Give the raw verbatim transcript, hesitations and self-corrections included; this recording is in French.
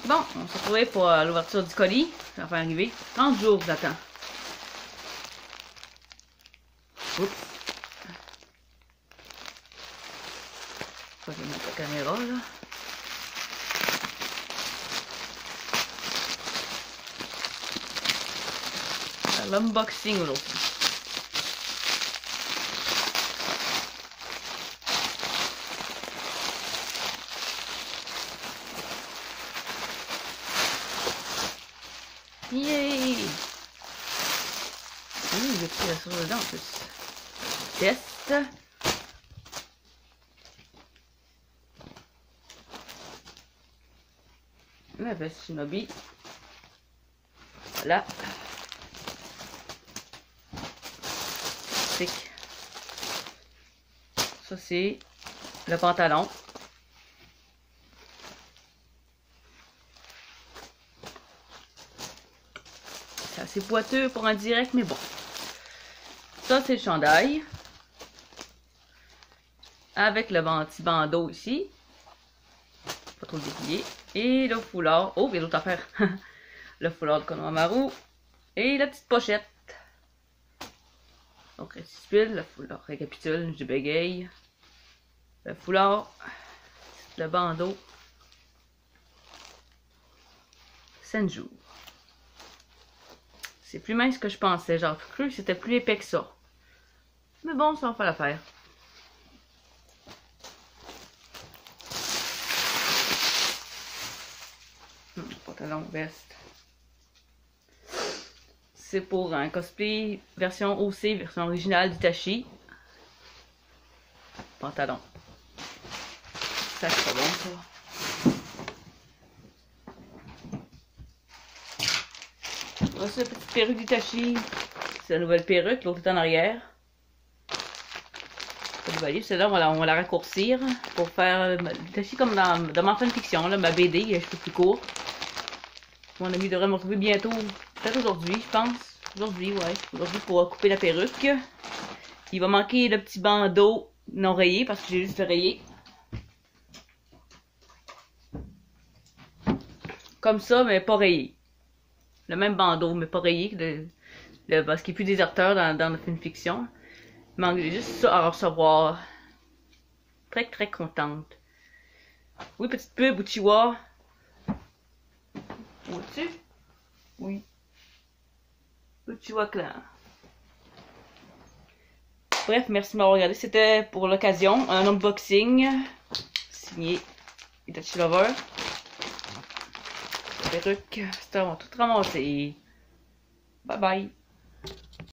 Bon, on se retrouvait pour euh, l'ouverture du colis. Ça va faire arriver. trente jours d'attente. Oups. Je vais mettre la caméra là. L'unboxing aujourd'hui. Yay! Oui, j'ai pris la sauce dedans en plus. Test. La veste Shinobi. Voilà. Ça c'est le pantalon. C'est assez boiteux pour un direct, mais bon. Ça c'est le chandail. Avec le petit bandeau ici. Pas trop déplié. Et le foulard. Oh, il y a d'autres affaires. Le foulard de Konohamaru. Et la petite pochette. Donc, récipile, le foulard récapitule, je bégaye. Le foulard, le bandeau, Senju. C'est plus mince que je pensais, genre cru que c'était plus épais que ça. Mais bon, ça en fait l'affaire. Hum, pantalon, veste. C'est pour un cosplay version O C, version originale d'Itachi. Pantalon. Ça c'est pas bon ça. Voici la petite perruque d'Itachi. C'est la nouvelle perruque, l'autre est en arrière. Celle-là, on, va la, on va la raccourcir pour faire l'Itachi comme dans, dans ma fanfiction, là, ma B D, les cheveux plus courts. Mon ami devrait me retrouver bientôt. Peut-être aujourd'hui, je pense. Aujourd'hui, ouais. Aujourd'hui, pour couper la perruque. Il va manquer le petit bandeau non rayé parce que j'ai juste rayé. Comme ça, mais pas rayé. Le même bandeau, mais pas rayé. Le, le, parce qu'il n'y a plus déserteur dans, dans la fanfiction. Il manque juste ça à recevoir. Très, très contente. Oui, petite pub, Uchiwa. Au-dessus? Oui. Uchiwa Clan. Bref, merci de m'avoir regardé. C'était pour l'occasion un unboxing signé Itachi Lover. La perruque, c'était tout ramassé. Bye bye.